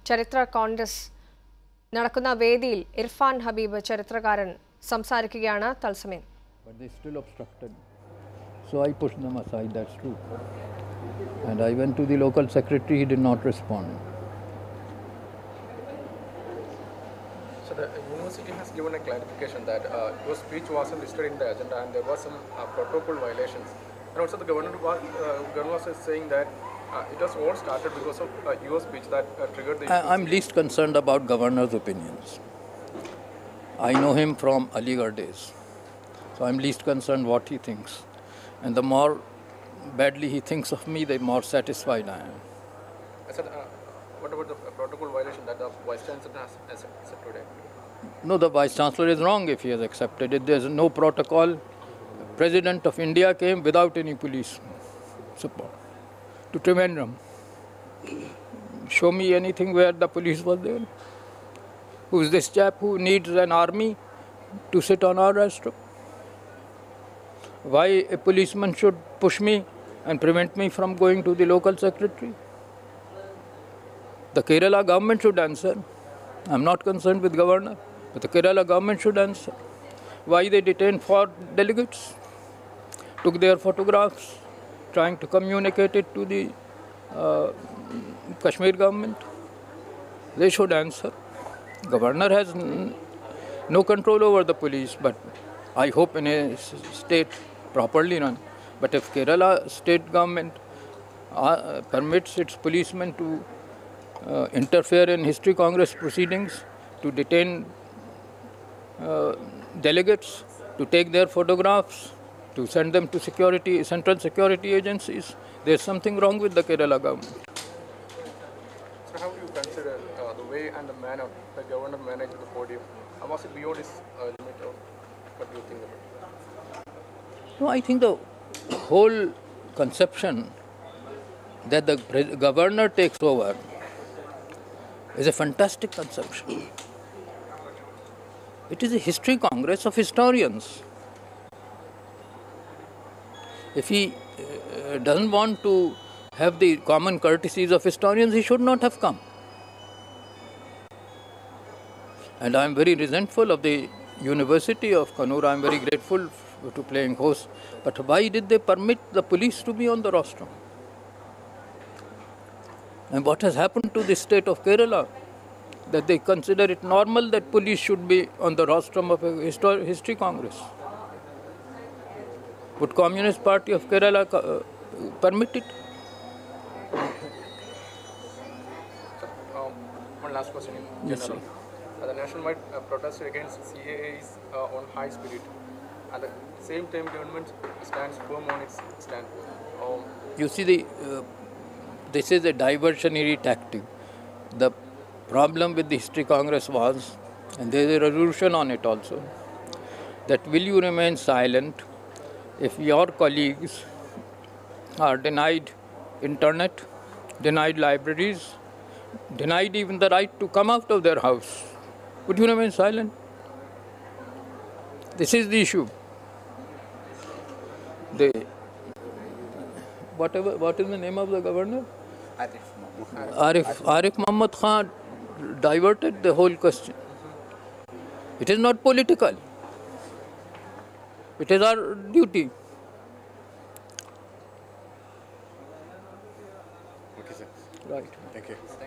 ചരിത്ര കോൺഗ്രസ് നടക്കുന്ന വേദിയിൽ ഇർഫാൻ ഹബീബ് ചരിത്രകാരൻ സംസാരിക്കുകയാണ് തത്സമയം. But they still obstructed. So I pushed them aside, that's true. And I went to the local secretary, he did not respond. So the university has given a clarification that your speech wasn't listed in the agenda and there were some protocol violations. And also the governor was saying that it was all started because of your speech that triggered the issue. I'm least concerned about governor's opinions. I know him from Aligarh days. So I'm least concerned what he thinks. And the more badly he thinks of me, the more satisfied I am. I said, what about the protocol violation that the Vice Chancellor has said today? No, the Vice Chancellor is wrong if he has accepted it. There's no protocol. President of India came without any police support to Trivandrum. Show me anything where the police was there. Who is this chap who needs an army to sit on our rostrum? Why a policeman should push me and prevent me from going to the local secretary? The Kerala government should answer. I'm not concerned with governor, but the Kerala government should answer. Why they detained 4 delegates, took their photographs, trying to communicate it to the Kashmir government. They should answer. Governor has no control over the police, but I hope in a state properly run. But if Kerala state government permits its policemen to interfere in History Congress proceedings, to detain delegates, to take their photographs, to send them to central security agencies, there's something wrong with the Kerala government. So how do you consider the way and the manner the governor managed the podium? Was it beyond his limit, or what do you think about it? No, I think the whole conception that the governor takes over is a fantastic conception. It is a history congress of historians. If he doesn't want to have the common courtesies of historians, he should not have come. And I am very resentful of the University of Kannur. I am very grateful to playing host. But why did they permit the police to be on the rostrum? And what has happened to the state of Kerala? That they consider it normal that police should be on the rostrum of a history congress. Would Communist Party of Kerala permit it? One last question in general. The nationwide protest against CAA is on high spirit. At the same time, government stands firm on its stand. You see, this is a diversionary tactic. The problem with the History Congress was, and there is a resolution on it also, that will you remain silent if your colleagues are denied internet, denied libraries, denied even the right to come out of their house? Would you remain silent? This is the issue. What is the name of the governor? Arif Muhammad Khan diverted the whole question. It is not political. It is our duty. Okay, sir. Right. Thank you.